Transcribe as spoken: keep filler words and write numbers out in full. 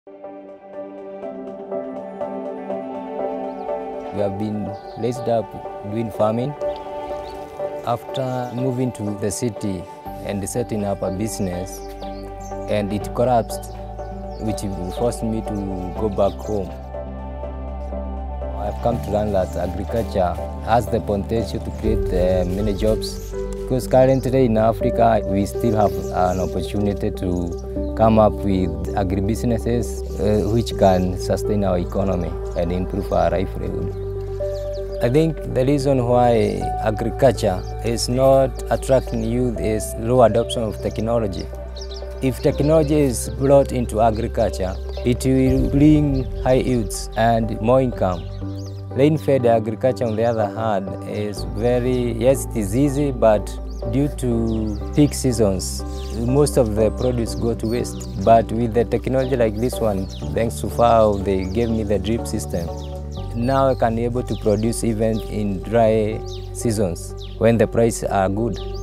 We have been raised up doing farming. After moving to the city and setting up a business, and it collapsed, which forced me to go back home. I've come to learn that agriculture has the potential to create uh, many jobs, because currently in Africa we still have an opportunity to come up with agribusinesses uh, which can sustain our economy and improve our livelihood. I think the reason why agriculture is not attracting youth is low adoption of technology. If technology is brought into agriculture, it will bring high yields and more income. Rain-fed agriculture, on the other hand, is very, yes, it is easy, but due to peak seasons, most of the produce go to waste. But with the technology like this one, thanks to F A O, they gave me the drip system. Now I can be able to produce even in dry seasons when the prices are good.